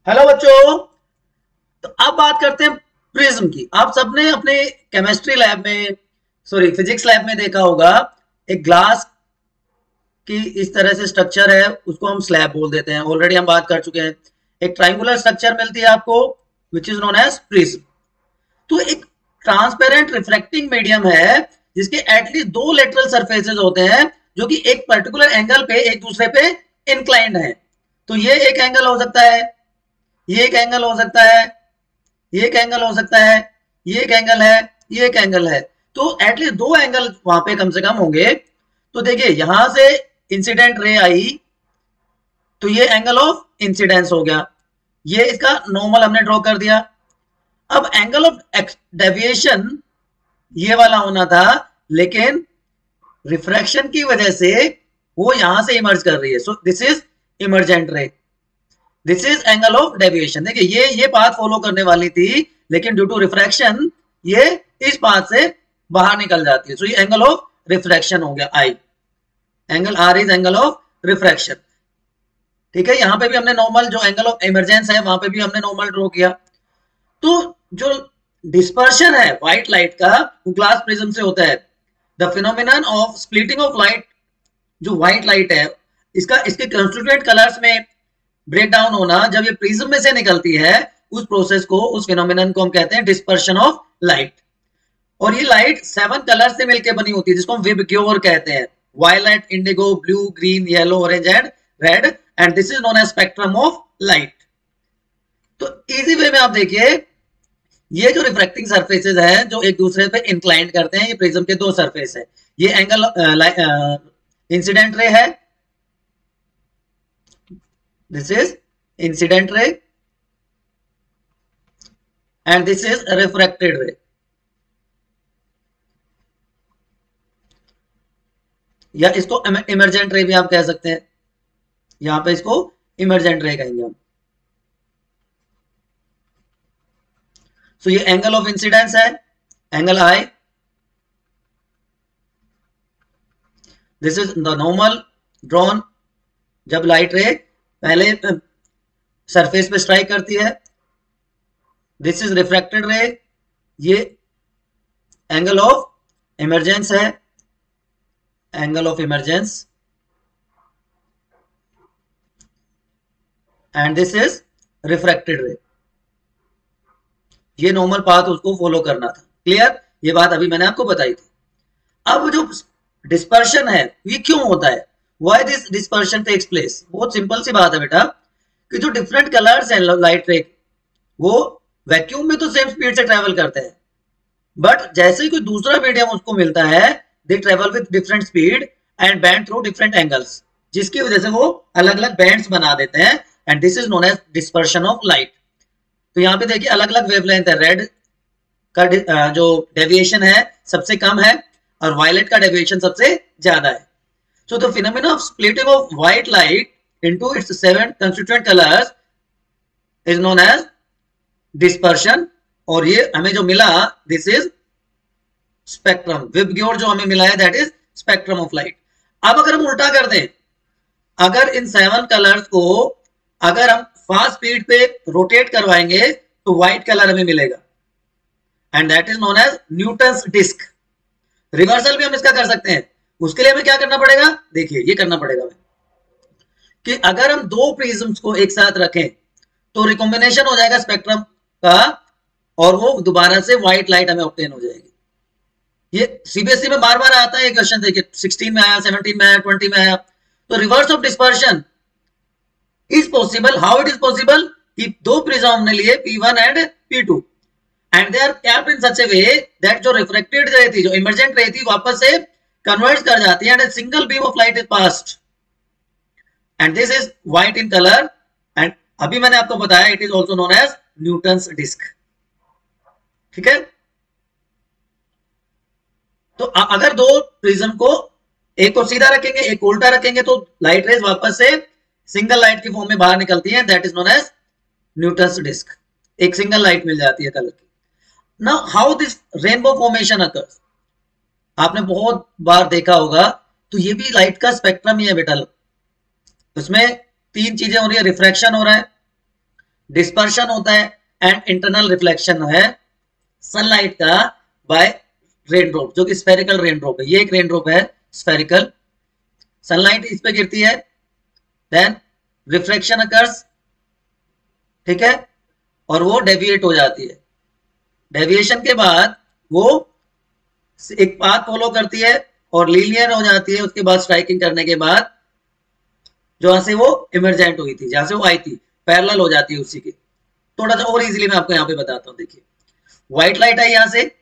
Hello बच्चों। तो अब बात करते हैं प्रिज्म की। आप सबने अपने केमिस्ट्री लैब में फिजिक्स लैब में देखा होगा, एक ग्लास की इस तरह से स्ट्रक्चर है, उसको हम स्लैब बोल देते हैं। ऑलरेडी हम बात कर चुके हैं। एक ट्राइंगुलर स्ट्रक्चर मिलती है आपको which is known as prism. तो एक ट्रांसपेरेंट रिफ्लेक्टिंग मीडियम है जिसके एटलीस्ट दो लेटरल सरफेसेस होते हैं जो कि एक पर्टिकुलर एंगल पे एक दूसरे पे इंक्लाइंड है। तो ये एक एंगल हो सकता है, ये एक एंगल हो सकता है, ये एक एंगल हो सकता है, ये एक एंगल है, ये एक एंगल है। तो एटलीस्ट दो एंगल वहां पे कम से कम होंगे। तो देखिए यहां से इंसिडेंट रे आई तो ये एंगल ऑफ इंसिडेंस हो गया, ये इसका नॉर्मल हमने ड्रॉ कर दिया। अब एंगल ऑफ डेविएशन ये वाला होना था, लेकिन रिफ्रैक्शन की वजह से वो यहां से इमर्ज कर रही है। So this is emergent ray, this is angle of deviation. देखिए ये पाथ फॉलो करने वाली थी, लेकिन ड्यू टू रिफ्रैक्शन ये इस पाथ से बाहर निकल जाती है। सो ये एंगल ऑफ रिफ्रैक्शन हो गया i. Angle r is angle of refraction. ठीक है, यहां पे भी हमने नॉर्मल जो एंगल ऑफ इमरजेंस है वहां पे भी हमने नॉर्मल ड्रॉ किया। तो जो डिस्पर्शन है व्हाइट लाइट का वो ग्लास प्रिज्म से होता है। The phenomenon of splitting of light, जो व्हाइट लाइट है इसका इसके कंस्टिट्यूएंट कलर्स में ब्रेक डाउन होना, जब ये प्रिज्म में से निकलती है उस प्रोसेस को, उस फिनोमिनन को हम कहते हैं डिस्पर्शन ऑफ लाइट। और ये लाइट 7 कलर से मिलकर बनी होती है जिसको हम विबग्योर कहते हैं। Violet, indigo, blue, green, yellow, orange and red, and this is known as spectrum of light. तो इजी वे में आप देखिए, ये जो रिफ्रैक्टिंग सरफेसेस है जो एक दूसरे पे इंक्लाइंड करते हैं, ये प्रिज्म के दो सरफेस है। ये एंगल इंसिडेंट रे है, this is incident ray and this is refracted ray। या इसको इमरजेंट रे भी आप कह सकते हैं, यहां पे इसको इमरजेंट रे कहेंगे हम। सो ये एंगल ऑफ इंसिडेंस है, angle i. This is the normal drawn जब लाइट रे पहले सरफेस पे स्ट्राइक करती है। दिस इज रिफ्रैक्टेड रे, ये एंगल ऑफ इमरजेंस है, angle of emergence, and this is refracted ray. ये नॉर्मल पाथ उसको फॉलो करना था। क्लियर, ये बात अभी मैंने आपको बताई थी। अब जो डिस्पर्शन है ये क्यों होता है, why this dispersion takes place? बहुत सिंपल सी बात है बेटा, कि जो डिफरेंट कलर्स हैं लाइट रे वो वैक्यूम में तो सेम स्पीड से ट्रेवल करते हैं, बट जैसे ही कोई दूसरा मीडियम उसको मिलता है they travel with different speed and bend through different angles, जिसकी वजह से वो अलग अलग बैंड्स बना देते हैं, and this is known as dispersion of light. तो यहाँ पे देखिए अलग अलग वेवलेंथ है। रेड का जो डेविएशन है सबसे कम है और वायलेट का डेविएशन सबसे ज्यादा है। So the phenomena of splitting of white light into its 7 constituent colors is known as dispersion। और ये हमें जो मिला this is spectrum, विबग्योर जो हमें मिला है that is spectrum of light। अब अगर हम उल्टा कर दें, अगर इन 7 कलर्स को अगर हम फास्ट स्पीड पे रोटेट करवाएंगे तो व्हाइट कलर हमें मिलेगा, and that is known as Newton's disc. Reversal भी हम इसका कर सकते हैं। उसके लिए हमें क्या करना पड़ेगा, देखिए ये करना पड़ेगा कि अगर हम दो प्रिज्म्स को एक साथ रखें तो रिकॉम्बिनेशन हो जाएगा स्पेक्ट्रम का, और वो दोबारा से व्हाइट लाइट हमें ऑब्टेन हो जाएगी। ये सीबीएसई में बार बार आता है ये क्वेश्चन, देखिए 16 में आया, 17 में आया, 20 में आया। तो reverse of dispersion is possible. How it is possible कि दो प्रिज्म हमने लिए P1 and P2 and they are capped in such a way that जो रिफ्लेक्टेड रे थी, जो इमर्जेंट रे थी, वापस से कन्वर्ट कर जाती है, and a single beam of light is passed and this is white in color, and अभी मैंने आपको बताया it is also known as Newton's disk। ठीक है, तो अगर दो प्रिज्म को एक को सीधा रखेंगे एक को उल्टा रखेंगे तो लाइट रेज वापस से सिंगल लाइट की फॉर्म में बाहर निकलती है, that is known as Newton's disc. एक सिंगल लाइट मिल जाती है कलर की। Now how this rainbow formation occurs, आपने बहुत बार देखा होगा, तो ये भी लाइट का स्पेक्ट्रम ही है बेटा। उसमें 3 चीजें हो रही है, रिफ्रैक्शन हो रहा है, डिस्पर्शन होता है एंड इंटरनल रिफ्लेक्शन है सनलाइट का बाय रेन ड्रॉप, जो कि स्फेरिकल रेन ड्रॉप है। ये एक रेन ड्रॉप है स्फेरिकल, सनलाइट इस पे गिरती है, देन रिफ्लेक्शन अकर्स, ठीक है, और वो डेविएट हो जाती है। डेविएशन के बाद वो एक पाथ फॉलो करती है और लीनियर हो जाती है। उसके बाद स्ट्राइकिंग करने के बाद जहां से वो इमरजेंट हुई थी, जहां से वो आई थी, पैरेलल हो जाती है उसी के। थोड़ा सा और इजीली मैं आपको यहाँ पे बताता हूँ। देखिए व्हाइट लाइट है, यहां से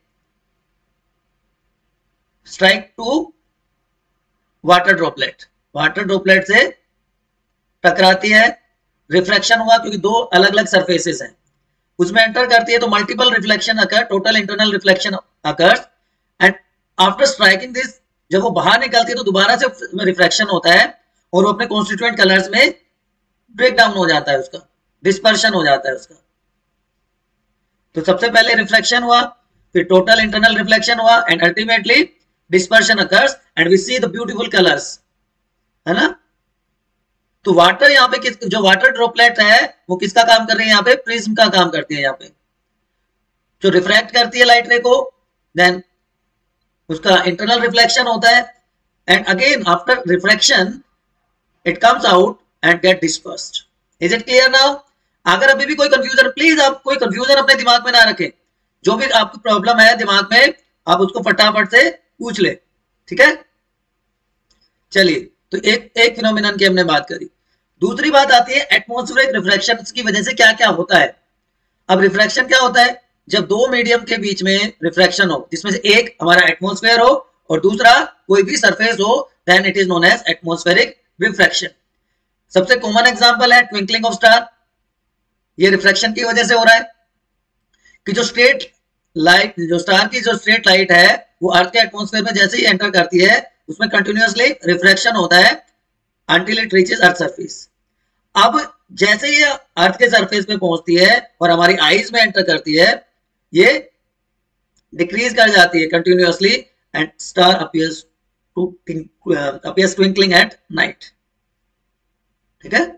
strike to water droplet, water droplet से टकराती है, रिफ्लेक्शन हुआ क्योंकि दो अलग अलग सरफेसेस हैं, उसमें एंटर करती है तो multiple reflection occur, total internal reflection occurs and after striking this, जब वो बाहर निकलती है तो दोबारा से रिफ्लेक्शन होता है और वो अपने कॉन्स्टिट्यूएंट कलर्स में ब्रेक डाउन हो जाता है, उसका डिस्पर्शन हो जाता है उसका। तो सबसे पहले रिफ्लेक्शन हुआ, फिर टोटल इंटरनल रिफ्लेक्शन हुआ and ultimately dispersion occurs and we see the beautiful colours, है ना। तो वाटर यहाँ पे जो वाटर ड्रॉपलेट है वो किसका काम कर रही है, यहाँ पे प्रिज्म का काम करती है, यहाँ पे जो रिफ्रैक्ट करती है लाइट रे को, देन उसका इंटरनल रिफ्लेक्शन होता है and again after reflection it comes out and get dispersed. Is it clear now? अगर अभी भी कोई कंफ्यूजन, प्लीज आप कोई कंफ्यूजन अपने दिमाग में ना रखें, जो भी आपको प्रॉब्लम है दिमाग में आप उसको फटाफट से पूछ ले, ठीक है। चलिए, तो एक फिनोमिनन की हमने बात करी। दूसरी बात आती है एटमॉस्फेरिक रिफ्रैक्शन की वजह से क्या क्या होता है। अब रिफ्रैक्शन क्या होता है, जब दो मीडियम के बीच में रिफ्रैक्शन हो, जिसमें से एक हमारा एटमॉस्फेयर हो और दूसरा कोई भी सरफेस हो, then it is known as atmospheric refraction. सबसे कॉमन एग्जांपल है ट्विंकलिंग ऑफ स्टार। ये रिफ्रैक्शन की वजह से हो रहा है कि जो स्ट्रेट लाइट, जो स्टार की जो स्ट्रेट लाइट है वो अर्थ के एटमॉस्फेयर में जैसे ही एंटर करती है उसमें कंटिन्यूअसली रिफ्रैक्शन होता है until it reaches earth surface. अब जैसे ये अर्थ के सरफेस पे पहुंचती है और हमारी आईज में एंटर करती है, ये डिक्रीज कर जाती है continuously and star appears twinkling at night, ठीक है।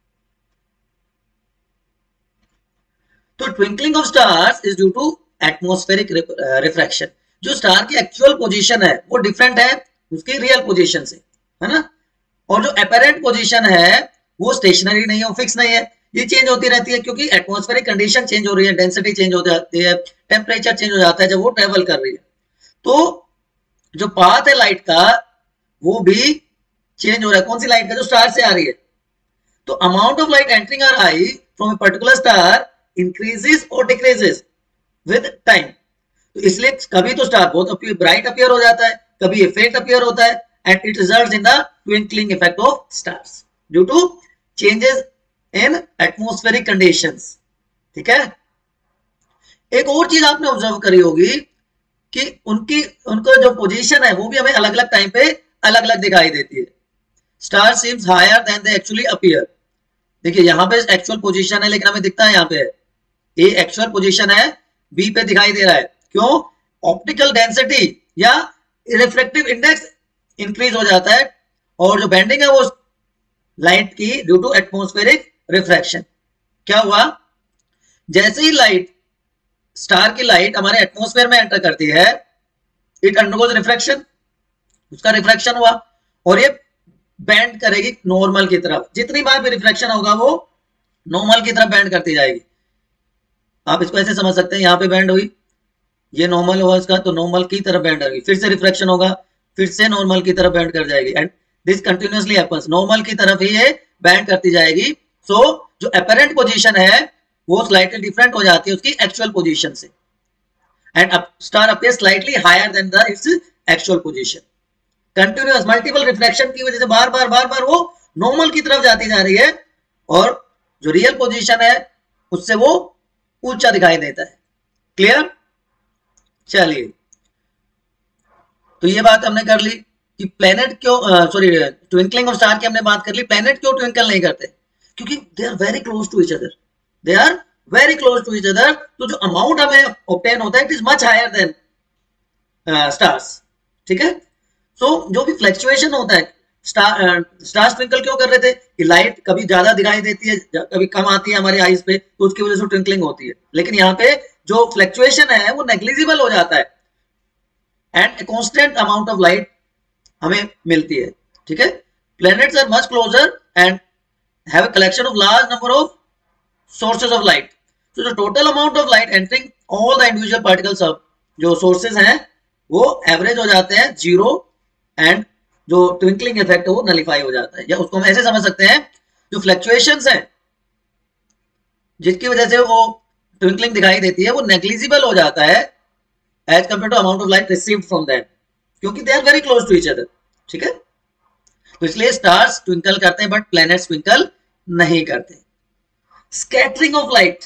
तो twinkling of stars is due to atmospheric refraction. जो स्टार की एक्चुअल पोजीशन है वो डिफरेंट है उसकी रियल पोजीशन से, है ना। और जो अपेरेंट पोजीशन है वो स्टेशनरी नहीं है, वो फिक्स नहीं है, ये चेंज होती रहती है क्योंकि एटमॉस्फेरिक कंडीशन चेंज हो रही है, डेंसिटी चेंज हो जाती है, टेम्परेचर चेंज हो जाता है जब वो ट्रेवल कर रही है। तो जो पाथ है लाइट का वो भी चेंज हो रहा है। कौन सी लाइट का? जो स्टार से आ रही है। तो amount of light entering our eye from a particular star increases और डिक्रीजेस विद टाइम। तो इसलिए कभी तो स्टार बहुत ब्राइट अपीयर हो जाता है, कभी ये फेंट अपीयर होता है and it results in the twinkling effect of stars due to changes in atmospheric conditions, ठीक है। एक और चीज आपने ऑब्जर्व करी होगी कि उनको जो पोजीशन है वो भी हमें अलग अलग टाइम पे अलग अलग दिखाई देती है। Star seems higher than they actually appear. देखिए यहाँ पे एक्चुअल पोजीशन है लेकिन हमें दिखता है यहाँ पे ए एक्चुअल पोजीशन है, बी पे दिखाई दे रहा है। क्यों? ऑप्टिकल डेंसिटी या रिफ्लेक्टिव इंडेक्स इंक्रीज हो जाता है और जो बेंडिंग है वो लाइट की ड्यू टू एटमॉस्फेरिक रिफ्रैक्शन। क्या हुआ? जैसे ही लाइट, स्टार की लाइट हमारे एटमॉस्फेयर में एंटर करती है, इट अंडरगोज रिफ्रैक्शन, उसका रिफ्रैक्शन हुआ और ये बेंड करेगी नॉर्मल की तरफ। जितनी बार भी रिफ्रैक्शन होगा वो नॉर्मल की तरफ बेंड करती जाएगी। आप इसको ऐसे समझ सकते हैं, यहाँ पे बेंड हुई, ये नॉर्मल हुआ इसका, तो नॉर्मल की तरफ बेंड होगी, फिर से रिफ्रैक्शन होगा, फिर से नॉर्मल की तरफ बेंड कर जाएगी and this continuously happens. Normal की तरफ ही ये बेंड करती जाएगी। सो जो अपेरेंट पोजीशन है वो स्लाइटली डिफरेंट हो जाती है उसकी एक्चुअल पोजीशन से and star appears slightly higher than the its actual position. Continuous multiple reflection की वजह से बार बार वो नॉर्मल की तरफ जाती जा रही है और जो रियल पोजीशन है उससे वो ऊंचा दिखाई देता है। क्लियर? चलिए, तो ये बात हमने कर ली कि प्लेनेट क्यों, ट्विंकलिंग ऑफ स्टार की हमने बात कर ली। प्लेनेट क्यों ट्विंकल नहीं करते? क्योंकि they are very close to each other, they are very close to each other. तो जो अमाउंट हमें ऑब्टेन होता है it is much higher than stars, ठीक है। सो जो भी फ्लक्चुएशन होता है स्टार ट्विंकल क्यों कर रहे थे कि लाइट कभी ज्यादा दिखाई देती है, कभी कम आती है हमारे आईज पे, तो उसकी वजह से ट्विंकलिंग होती है। लेकिन यहाँ पे जो फ्लक्चुएशन है वो नेग्लिजिबल हो जाता है and constant amount of light हमें मिलती है। ठीक है, planets are much closer and have a collection of large number of sources of light. तो जो total amount of light entering all the individual particles of जो सोर्सेज हैं वो एवरेज हो जाते हैं 0 एंड जो ट्विंकलिंग इफेक्ट है वो नलिफाई हो जाता है। या उसको हम ऐसे समझ सकते हैं, जो फ्लक्चुएशंस हैं जिसकी वजह से वो ट्विंकलिंग दिखाई देती है वो नेग्लिजिबल हो जाता है as compare to amount of light received from them, क्योंकि they are very close to each other. ठीक है, तो इसलिए स्टार्स ट्विंकल करते हैं बट प्लैनेट्स ट्विंकल नहीं करते। स्कैटरिंग ऑफ लाइट,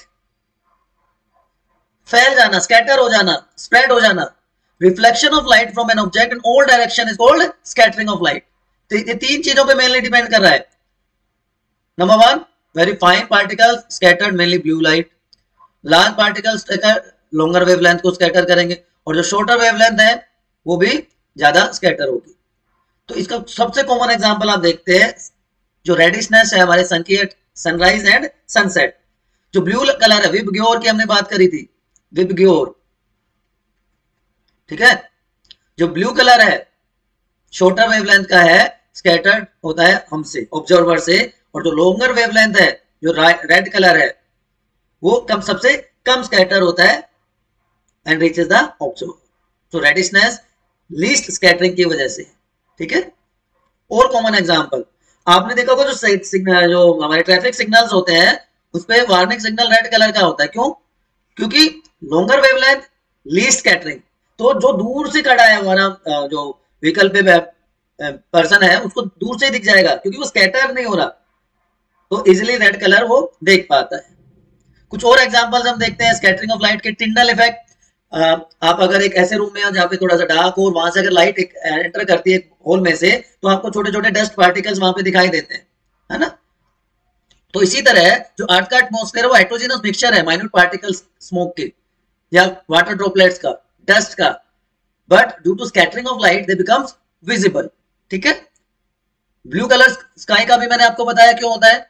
फैल जाना, स्कैटर हो जाना, स्प्रेड हो जाना। Reflection of light from an object in all direction is called scattering of light. तो ये तीन चीजों पे मेनली डिपेंड कर रहा है। Number 1, very fine particles scattered mainly blue light. Large particles longer wavelength को स्कैटर करेंगे और जो शॉर्टर वेवलेंथ है वो भी ज्यादा स्कैटर होगी। तो इसका सबसे कॉमन एग्जांपल आप देखते हैं, जो रेडिशनेस है हमारे सन की सनराइज एंड सनसेट। जो ब्लू कलर है, विबग्योर की हमने बात करी थी, विबग्योर। ठीक है, जो ब्लू कलर है शॉर्टर वेवलेंथ का है, स्कैटर्ड होता है हमसे ऑब्जर्वर से, और जो लॉन्गर वेवलेंथ है जो रेड कलर है वो सबसे कम स्कैटर होता है एंड रीचेस द ऑब्जर्वर। तो रेडिशनेस लीस्ट स्कैटरिंग की वजह से। ठीक है, और कॉमन एग्जांपल आपने देखा होगा, जो हमारे ट्रैफिक सिग्नल्स होते हैं उस पे वार्निंग सिग्नल रेड कलर का होता है। क्यों? क्योंकि लॉन्गर वेवलेंथ लीस्ट स्कैटरिंग। तो जो दूर से खड़ा है हमारा जो व्हीकल पे पर्सन है उसको दूर से दिख जाएगा क्योंकि वो स्कैटर नहीं हो रहा, तो इजिली रेड कलर वो देख पाता है। कुछ और एग्जांपल्स हम देखते हैं स्कैटरिंग ऑफ लाइट के। टिंडल इफेक्ट, आप अगर एक ऐसे रूम में हो जहाँ पे थोड़ा सा डार्क हो और वहां से अगर लाइट एंटर करती है होल में से, तो आपको छोटे छोटे डस्ट पार्टिकल्स वहां पे दिखाई देते हैं, है ना। तो इसी तरह जो अर्थ का एटमॉस्फेयर है वो हेटेरोजेनस मिक्सचर है माइन्यूट पार्टिकल्स स्मोक के या वाटर ड्रॉपलेट्स का, डस्ट का, but due to scattering of light they becomes visible. ठीक है, ब्लू कलर स्काई का भी मैंने आपको बताया क्यों होता है,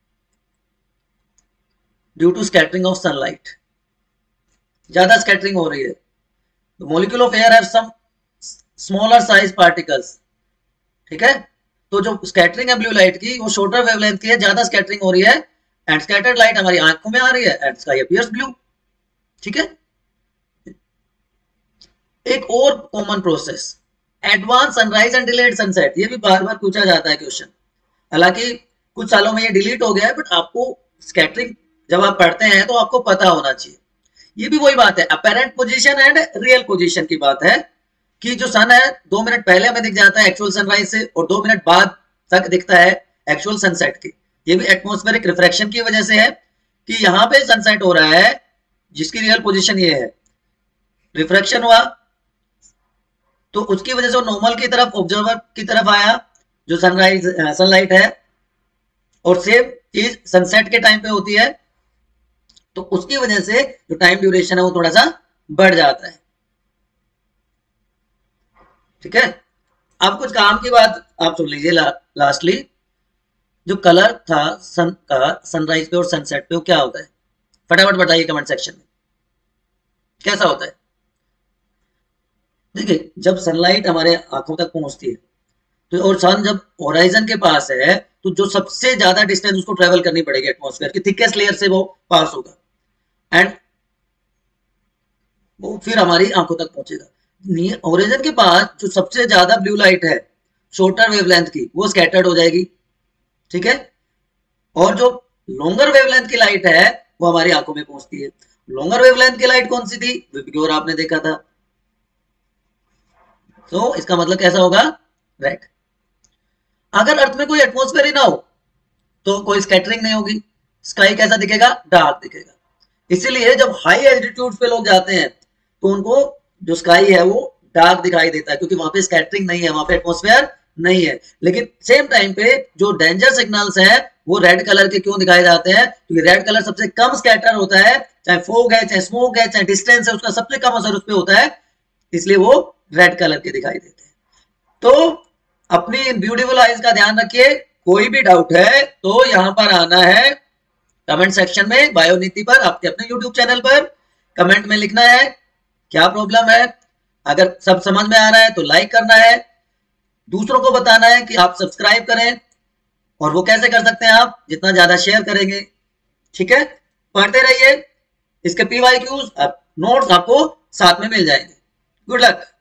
due to scattering of sunlight. ज्यादा स्कैटरिंग हो रही है। The molecule of air have some smaller size particles। ठीक है, तो जो स्कैटरिंग है ब्लू लाइट की वो शॉर्टर वेवलेंथ की है, ज्यादा स्कैटरिंग हो रही है एंड स्कैटर्ड लाइट हमारी आंखों में आ रही है एंड स्काई अपीयर्स ब्लू। ठीक है, एक और common process advance sunrise and delayed sunset, ये भी बार बार पूछा जाता है क्वेश्चन। हालांकि कुछ सालों में ये डिलीट हो गया है, बट आपको स्कैटरिंग जब आप पढ़ते हैं तो आपको पता होना चाहिए। ये भी वही बात है, apparent position and real position की बात है कि जो सन है 2 मिनट पहले हमें दिख जाता है एक्चुअल सनराइज से और 2 मिनट बाद तक दिखता है एक्चुअल सनसेट के। ये भी एटमॉस्फेरिक रिफ्रैक्शन की वजह से है कि यहाँ पे सनसेट हो रहा है जिसकी रियल पोजीशन ये है, रिफ्रैक्शन हुआ तो उसकी वजह से वो नॉर्मल की तरफ ऑब्जर्वर की तरफ आया जो सनराइज सनलाइट है, और सेम चीज सनसेट के टाइम पे होती है, तो उसकी वजह से जो टाइम ड्यूरेशन है वो थोड़ा सा बढ़ जाता है। ठीक है, अब कुछ काम की बात आप सुन लीजिए। लास्टली जो कलर था सन का सनराइज पे और सनसेट पे वो क्या होता है, फटाफट बताइए कमेंट सेक्शन में कैसा होता है। देखिए, जब सनलाइट हमारे आंखों तक पहुंचती है तो और सन जब होराइजन के पास है तो जो सबसे ज्यादा डिस्टेंस उसको ट्रेवल करनी पड़ेगी एटमॉस्फेयर की थिकेस्ट लेयर से वो पास होगा एंड वो फिर हमारी आंखों तक पहुंचेगा। ओरिजिन के पास जो सबसे ज्यादा ब्लू लाइट है शॉर्टर वेवलेंथ की वो स्कैटर्ड हो जाएगी। ठीक है, और जो लॉन्गर वेवलेंथ की लाइट है वो हमारी आंखों में पहुंचती है। लॉन्गर वेवलेंथ की लाइट कौन सी थी, विबग्योर आपने देखा था। तो इसका मतलब कैसा होगा, रेड। अगर अर्थ में कोई एटमॉस्फेयर ही ना हो तो कोई स्कैटरिंग नहीं होगी, स्काई कैसा दिखेगा, डार्क दिखेगा। इसीलिए जब हाई एल्टीट्यूड पे लोग जाते हैं तो उनको जो स्काई है वो डार्क दिखाई देता है क्योंकि वहां पे स्कैटरिंग नहीं है, वहां पे एटमॉस्फेयर नहीं है। लेकिन सेम टाइम पे जो डेंजर सिग्नल्स है वो रेड कलर के क्यों दिखाए जाते हैं, क्योंकि रेड कलर सबसे कम स्कैटर होता है, चाहे फोग है, चाहे स्मोक है, चाहे डिस्टेंस है, उसका सबसे कम असर उस पर होता है, इसलिए वो रेड कलर के दिखाई देते हैं। तो अपनी ब्यूटीफुल आइज का ध्यान रखिए। कोई भी डाउट है तो यहाँ पर आना है कमेंट सेक्शन में, बायोनीति पर, आपके अपने यूट्यूब चैनल पर कमेंट में लिखना है क्या प्रॉब्लम है। अगर सब समझ में आ रहा है तो लाइक करना है, दूसरों को बताना है कि आप सब्सक्राइब करें। और वो कैसे कर सकते हैं, आप जितना ज्यादा शेयर करेंगे। ठीक है, पढ़ते रहिए। इसके PYQs नोट्स आपको साथ में मिल जाएंगे। Good luck.